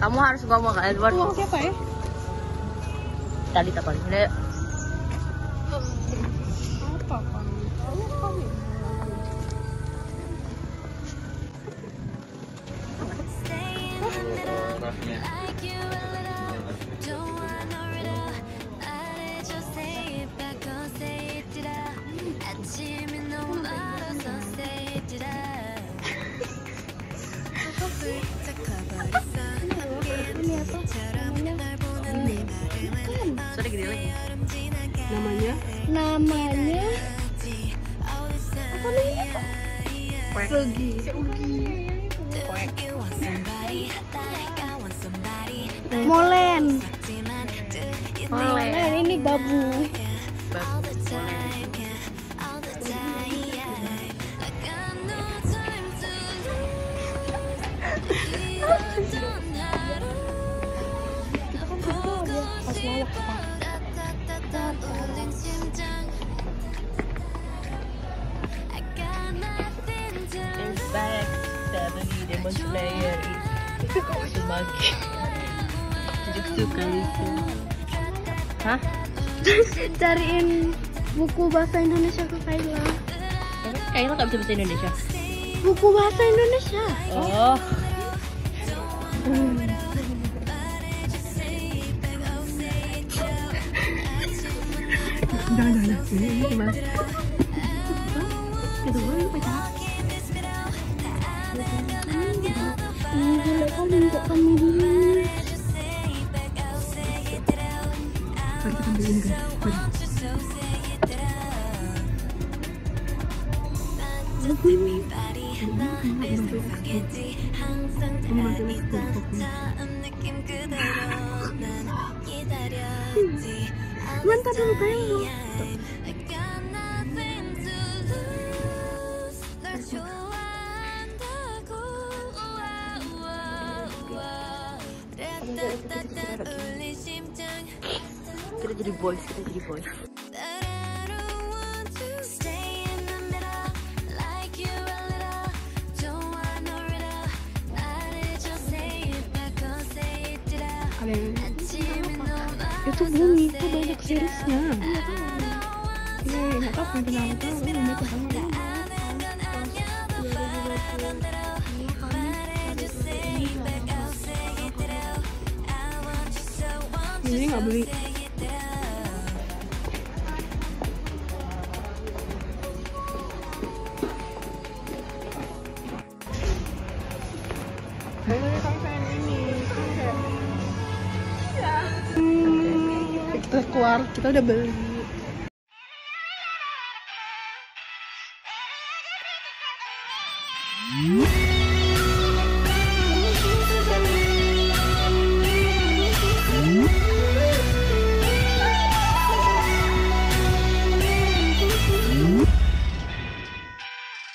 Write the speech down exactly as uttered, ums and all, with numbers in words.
Kamu harus ngomong ke Edward. Uang siapa ya? Tadi tak paling deh. Apa kan? Sudah gede lagi. Namanya? Namanya apa namanya? Segi. Molen. Molen. Nah, ini babu. Back seventy Demon Slayer Sumagi Jujutsu Kaisen. Hah? Cariin buku bahasa Indonesia ke Kayla. Kayaknya nggak bisa bahasa Indonesia. Buku bahasa Indonesia. Oh. Hmm. Jangan jangan ini ini gimana? Itu gue ini pacar. Ini gila kali kok kamu dulu. Mari kita ambilin guys. Mari. Mantap dulu kamu. Kita jadi boys, kita jadi boys. Kalian Itu bumi, itu banyak seriesnya. ini nggak tahu kan kenapa ini baca sama ini nggak beli. Kita keluar, kita udah beli. Hmm.